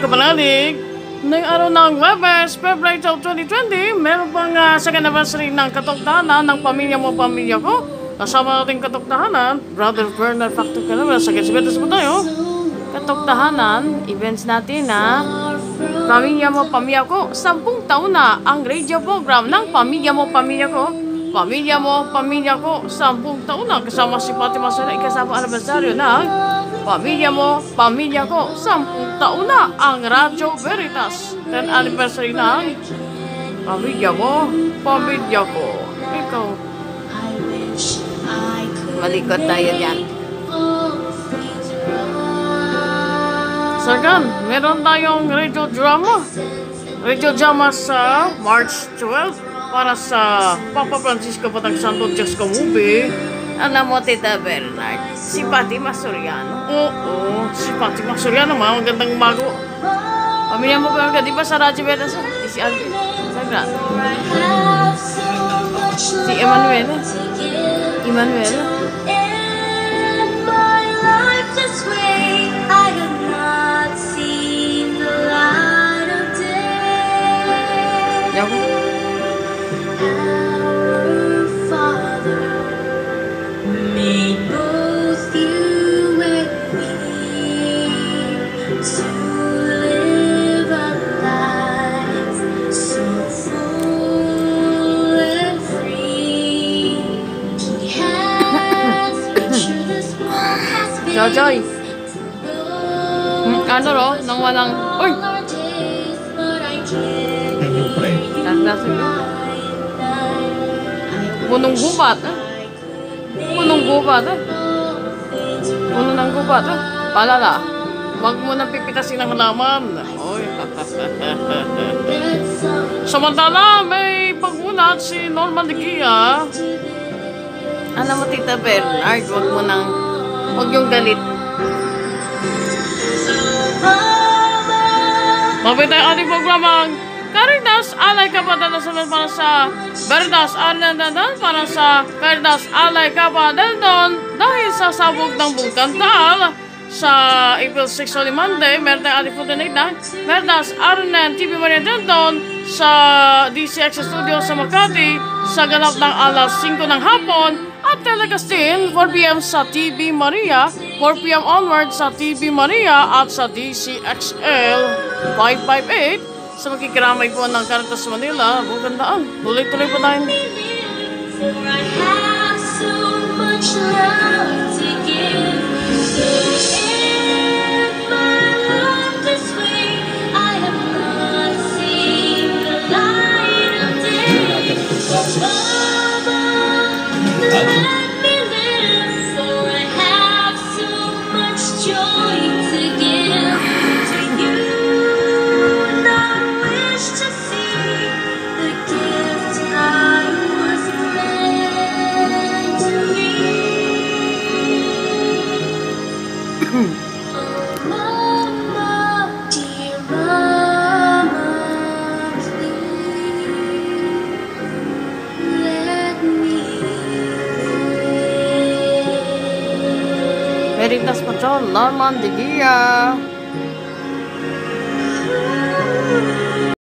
kapanalig. Ngayong araw ng Webes, February 12, 2020, meron pang second anniversary ng katoktahanan ng Pamilya Mo, Pamilya Ko. Kasama natin katoktahanan, Brother Bernard Factor Canavera. Sakit po tayo. Katoktahanan, events natin na Pamilya Mo, Pamilya Ko. 10 taon na ang radio program ng Pamilya Mo, Pamilya Ko. Pamilya Mo, Pamilya Ko. 10 taon na kasama si Fatima Sara. Ikasama anibersaryo ng Pamilya Mo, Pamilya Ko. 10 taon na ang Radyo Veritas. 10th anniversary ng Pamilya Mo, Pamilya Ko. Ikaw. Malikot tayo dyan. Second, meron tayong radio drama. Radio drama sa March 12 para sa Papa Francisco Batang Santo Diyos ko movie. Alam mo, Tita Bernard, si Fatima Soriano. Oo, si Fatima Soriano, magandang umago. Pamilya Mo ba, di ba sa Radyo Veritas? Si Alvin, Sagra. Si Emmanuel. Emmanuel. Yaku. Joy. Ano ro? Nang walang... Uy! Punong gubat. Punong gubat. Puno ng gubat. Palala. Huwag mo nang pipitasin ang halaman. Oy. Samantala, may pagulat si Norman Ligia. Alam mo, Tita Bernard, huwag mo nang... Huwag yung galit. Mabit tayo ating programang Caritas Alay Kapadalasan para sa Veritas Arnandadan para sa Caritas Alay Kapadalasan dahil sa sabog ng Bulkan Taal sa April 6 on Monday. Meron tayong ating food donate na Veritas Arnan TV Maria Denton sa DCX Studio sa Makati sa ganap ng alas 5 ng hapon. At telecast din 4 p.m. sa TV Maria, 4 p.m. onward sa TV Maria at sa DCXL 558 sa magkikiramay po ng Caritas Manila. Bugandaan. Tuloy-tuloy po tayo. Veritas Patrol, Norman Ligia.